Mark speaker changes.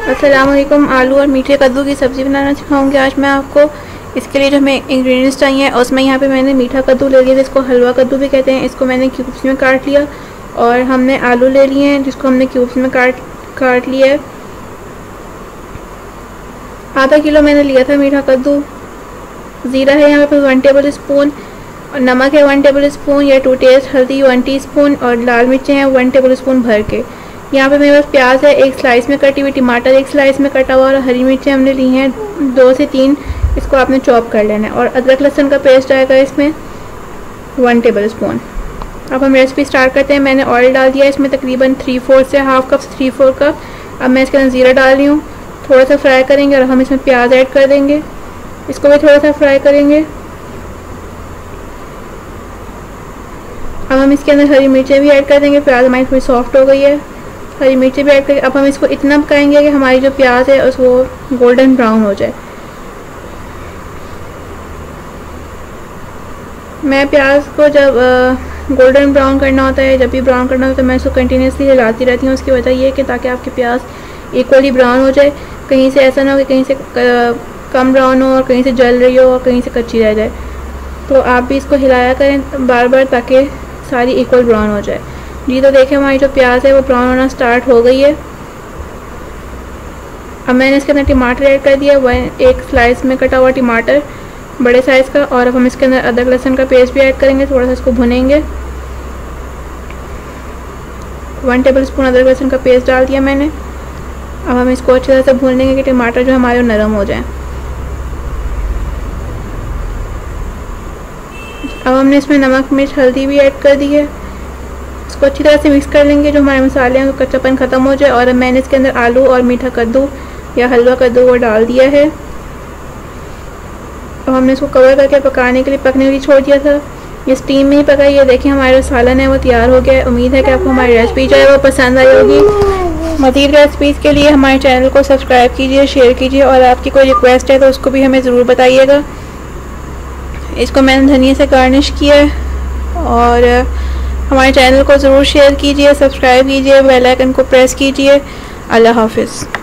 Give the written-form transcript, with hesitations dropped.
Speaker 1: अस्सलामुअलैकुम। आलू और मीठे कद्दू की सब्ज़ी बनाना सिखाऊंगी आज मैं आपको। इसके लिए जो हमें इंग्रेडिएंट्स चाहिए उसमें यहाँ पे मैंने मीठा कद्दू ले लिया, जिसको हलवा कद्दू भी कहते हैं। इसको मैंने क्यूब्स में काट लिया। और हमने आलू ले लिए हैं, जिसको हमने क्यूब्स में काट लिया है। आधा किलो मैंने लिया था मीठा कद्दू। ज़ीरा है यहाँ पे 1 टेबल स्पून, और नमक है 1 टेबल स्पून या 2 टेस्ट, हल्दी 1 टीस्पून, और लाल मिर्चें हैं 1 टेबल स्पून भर के। यहाँ पे मेरे पास प्याज है 1 स्लाइस में कटी हुई, टमाटर 1 स्लाइस में कटा हुआ, और हरी मिर्चें हमने ली हैं 2 से 3। इसको आपने चॉप कर लेना है। और अदरक लहसुन का पेस्ट आएगा इसमें 1 टेबल स्पून। अब हम रेसिपी स्टार्ट करते हैं। मैंने ऑयल डाल दिया इसमें तकरीबन 3/4 से हाफ कप से 3/4 कप। अब मैं इसके अंदर ज़ीरा डाल रही हूँ, थोड़ा सा फ्राई करेंगे और हम इसमें प्याज ऐड कर देंगे। इसको भी थोड़ा सा फ्राई करेंगे। अब हम इसके अंदर हरी मिर्चें भी ऐड कर देंगे। प्याज हमारी थोड़ी सॉफ्ट हो गई है, हरी मिर्चें भी ऐड करके अब हम इसको इतना पकाएंगे कि हमारी जो प्याज है उसको गोल्डन ब्राउन हो जाए। मैं प्याज को जब गोल्डन ब्राउन करना होता है, जब भी ब्राउन करना होता है, तो मैं इसको कंटिन्यूसली हिलाती रहती हूँ। उसकी वजह ये है कि ताकि आपकी प्याज इक्वली ब्राउन हो जाए। कहीं से ऐसा ना हो कि कहीं से कम ब्राउन हो और कहीं से जल रही हो और कहीं से कच्ची रह जाए। तो आप भी इसको हिलाया करें बार बार, ताकि सारी इक्वल ब्राउन हो जाए। जी तो देखें हमारी जो प्याज है वो ब्राउन होना स्टार्ट हो गई है। अब मैंने इसके अंदर टमाटर ऐड कर दिया, 1 स्लाइस में कटा हुआ टमाटर बड़े साइज़ का। और अब हम इसके अंदर अदरक लहसुन का पेस्ट भी ऐड करेंगे, थोड़ा सा इसको भुनेंगे। 1 टेबल स्पून अदरक लहसुन का पेस्ट डाल दिया मैंने। अब हम इसको अच्छी तरह से भून लेंगे कि टमाटर जो हमारे नरम हो जाए। अब हमने इसमें नमक मिर्च हल्दी भी ऐड कर दी है। इसको अच्छी तरह से मिक्स कर लेंगे, जो हमारे मसाले हैं वो कच्चापन ख़त्म हो जाए। और अब मैंने इसके अंदर आलू और मीठा कद्दू या हलवा कद्दू वो डाल दिया है। अब हमने इसको कवर करके पकाने के लिए पकने के लिए छोड़ दिया था। ये स्टीम में ही पका। ये देखिए हमारा जो सालन है वो तैयार हो गया है। उम्मीद है कि आपको हमारी रेसिपी जो है वो पसंद आई होगी। मज़ीद रेसिपीज़ के लिए हमारे चैनल को सब्सक्राइब कीजिए, शेयर कीजिए, और आपकी कोई रिक्वेस्ट है तो उसको भी हमें ज़रूर बताइएगा। इसको मैंने धनिया से गार्निश किया है। और हमारे चैनल को ज़रूर शेयर कीजिए, सब्सक्राइब कीजिए, बेल आइकन को प्रेस कीजिए। अल्लाह हाफिज़।